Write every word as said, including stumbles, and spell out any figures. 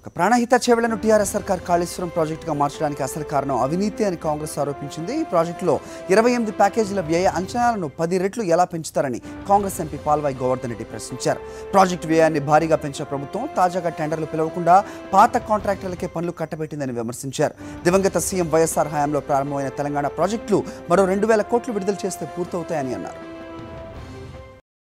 Pranahita చేవెళ్లను TRS సర్కార్ కాళేశ్వరం ప్రాజెక్టుగా మార్చడానికి అసలు కారణం అవినీతి అని కాంగ్రెస్ ఆరోపించింది. ఈ ప్రాజెక్టులో ఇరవై ఎనిమిది ప్యాకేజీల వ్యయ అంచనాలను పది రెట్లు ఎలా పెంచుతారని కాంగ్రెస్ ఎంపీ పాల్వాయి గోవర్ధన్ రెడ్డి ప్రశ్నించారు. ప్రాజెక్టు వ్యయాన్ని భారీగా పెంచిన ప్రభుత్వం తాజాగా టెండర్లు పిలవకుండా పాత కాంట్రాక్టర్లకే పనులు కట్టబెట్టిందని విమర్శించారు. దివంగత సీఎం వైఎస్ఆర్ హయాంలో ప్రారంభమైన తెలంగాణ ప్రాజెక్టులు మరో రెండు వేల కోట్లు విడుదల చేస్తే పూర్తవుతాయని అన్నారు.